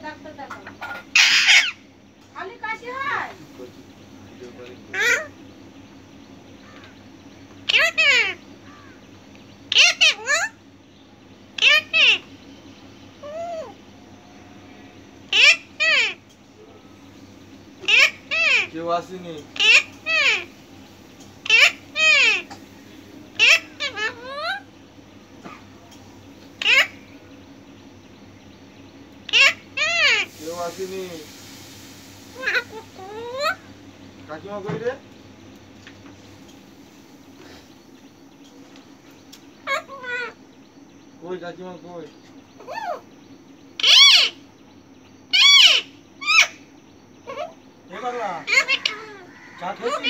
Doctor দেখাও। খালি কাশি হয়? কেউ আসেনি? কেউ আসেনি? কাকিমা কই রে? কই কাকিমা কই? এ বাংলা চা খেয়েছি?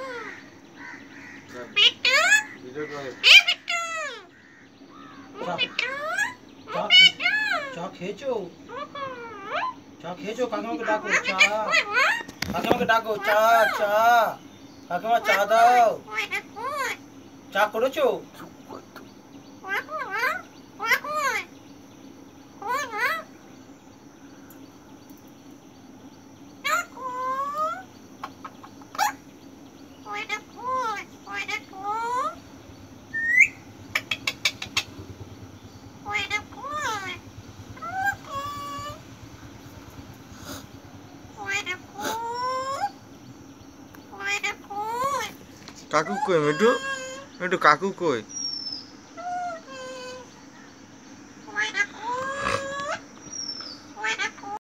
ভিডিও করে। চা খেয়েছো? চা খেয়েছো? কাকিমাকে ডাকো চা। কাকিমাকে ডাকো চা চা। কাকিমা চা দাও। চা করেছো? কাকু কই মিঠু? মিঠু কাকু কই?